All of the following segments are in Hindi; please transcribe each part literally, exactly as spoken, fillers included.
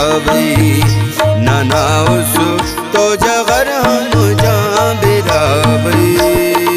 बिरावई ननाउस तो जगर हम जा बिरावई।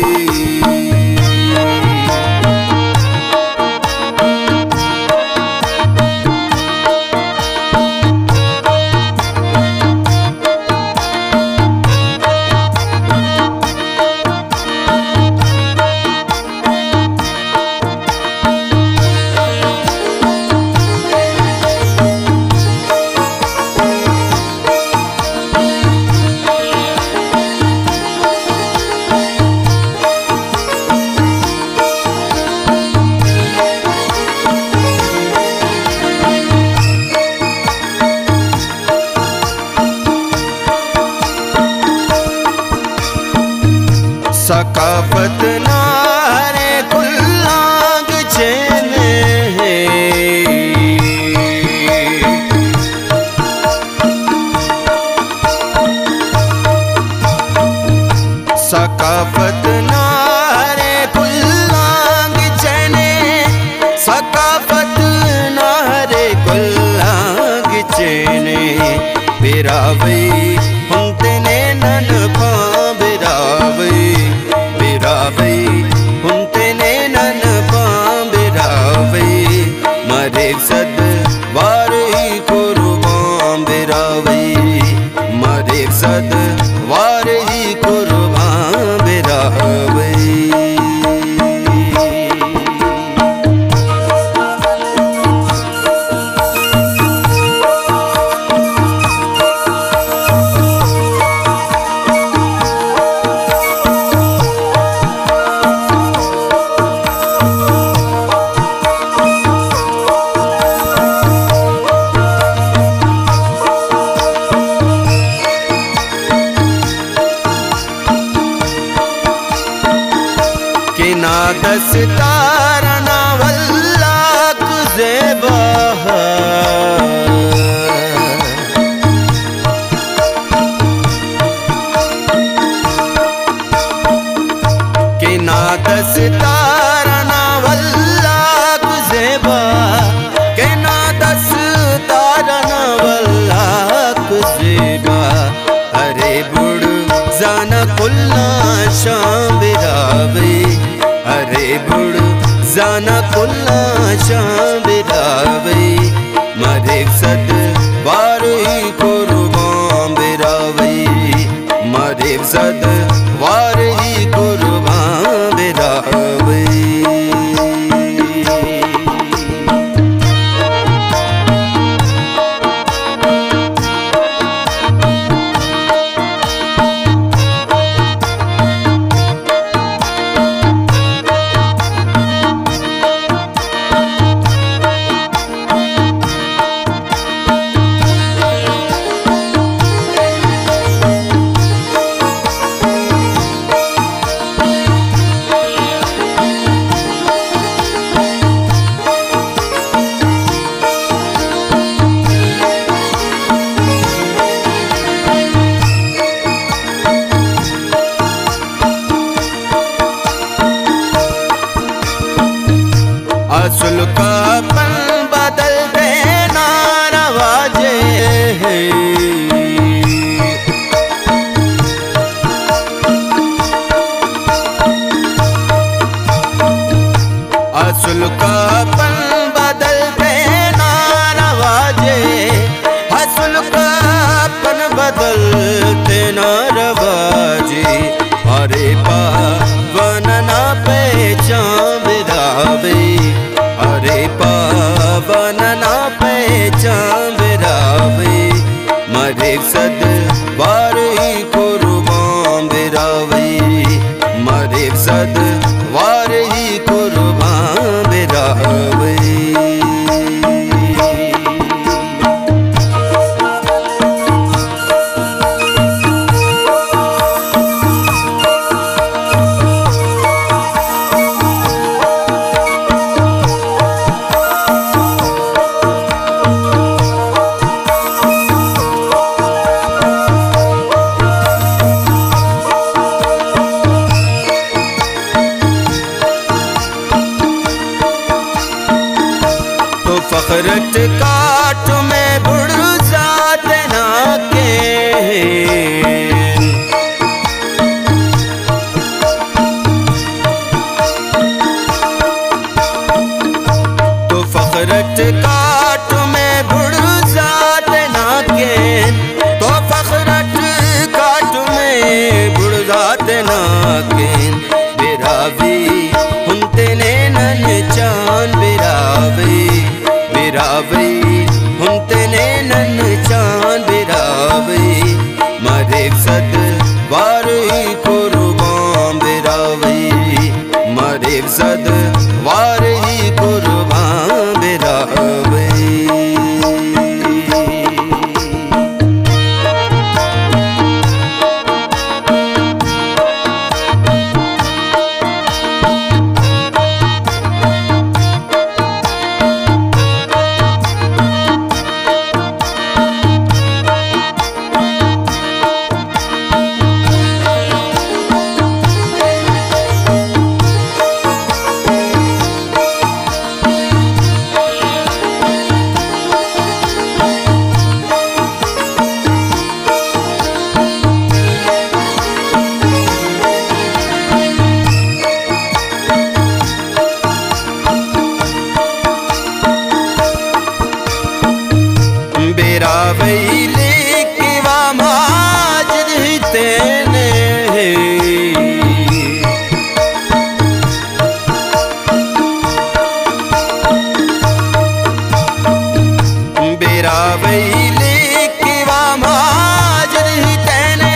सकाफत नारे कुल्लाग चेने सकाफत नारे कुल्लाग चेने सकाफत नारे कुल्लाग चेने बिरावई हुंतने नन पा बिरावई बिरावई हुंतने नन पा बिरावई मरे सद वारही कुर्बान बिरावई मरे सद वारही कुर्बान बिरावई। ना दस्तार ना वल्लाक ज़ेबा के ना दस्तार ना वल्लाक ज़ेबा के ना दस्तार ना वल्लाक ज़ेबा अरे बुड़ जाना कुल्ला शाम बिरावई अरे बुड़ जाना कुल्ला शाम बिरावई मरे सद वारही कुर्बान बिरावई मरे सद वारही कुर्बान बिरावई। तेने नन चांद बिरावे मरे सद वारे कुर्बान बिरावे मरे सद वारे कुर्बान बिरावे। बिरावैले के वा माजद ही तेने बिरावैले के वा माजद ही तेने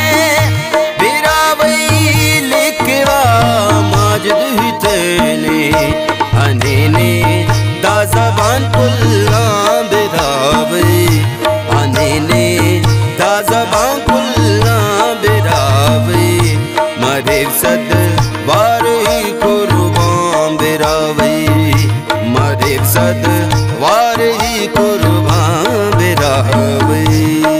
बिरावैले के वा माजद ही तेने अनेने दा ज़बान कुल्ला बिरावे अनेने दा ज़बान कुल्ला बिरावे मरे सद वारे कुर्बान बिरावे मरे सद वारे कुर्बान बिरावे।